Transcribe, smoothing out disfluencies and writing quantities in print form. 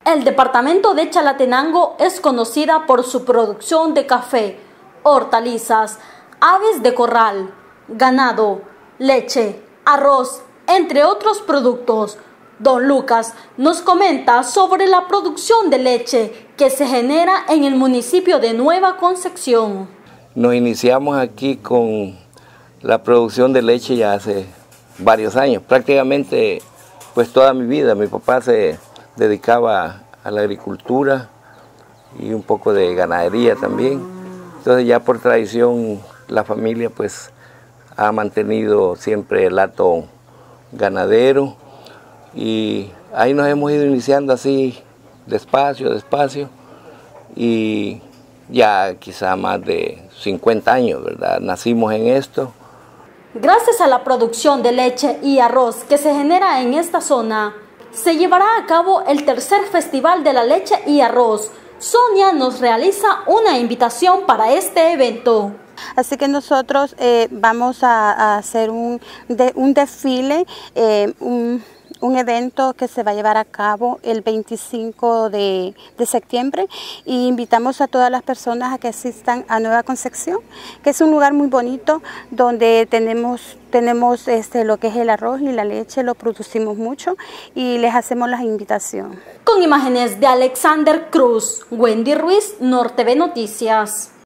El departamento de Chalatenango es conocida por su producción de café, hortalizas, aves de corral, ganado, leche, arroz, entre otros productos. Don Lucas nos comenta sobre la producción de leche que se genera en el municipio de Nueva Concepción. Nos iniciamos aquí con la producción de leche ya hace varios años, prácticamente pues toda mi vida. Mi papá se dedicaba a la agricultura y un poco de ganadería también. Entonces ya por tradición la familia pues ha mantenido siempre el hato ganadero y ahí nos hemos ido iniciando así despacio, despacio y ya quizá más de 50 años, ¿verdad? Nacimos en esto. Gracias a la producción de leche y arroz que se genera en esta zona, se llevará a cabo el tercer Festival de la Leche y Arroz. Sonia nos realiza una invitación para este evento. Así que nosotros vamos a hacer un desfile, un evento que se va a llevar a cabo el 25 de septiembre y invitamos a todas las personas a que asistan a Nueva Concepción, que es un lugar muy bonito donde tenemos lo que es el arroz y la leche, lo producimos mucho y les hacemos la invitación. Con imágenes de Alexander Cruz, Wendy Ruiz, NorTV Noticias.